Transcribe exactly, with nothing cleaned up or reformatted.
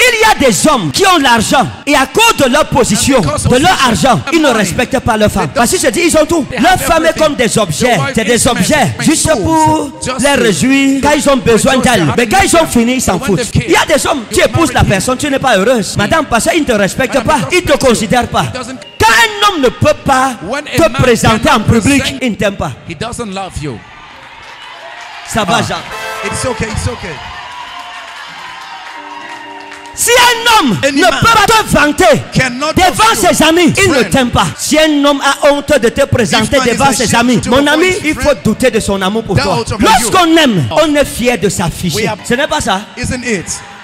Il y a des hommes qui ont l'argent et à cause de leur position, de leur argent, ils ne respectent pas leur femme. Parce que je dis, ils ont tout. Leur femme est comme des objets. C'est des objets juste pour les réjouir quand ils ont besoin d'elle. Mais quand ils ont fini, ils s'en foutent. Il y a des hommes qui épousent la personne, tu n'es pas heureuse. Madame, parce qu'ils ne te respectent pas, ils ne te considèrent pas. Quand un homme ne peut pas te présenter en public, il ne t'aime pas. Ça va, Jean. It's okay, it's okay. Si un homme ne peut pas te vanter devant ses amis, il ne t'aime pas. Si un homme a honte de te présenter devant ses amis, mon ami, il faut douter de son amour pour toi. Lorsqu'on aime, on est fier de s'afficher. Ce n'est pas ça? Isn't it?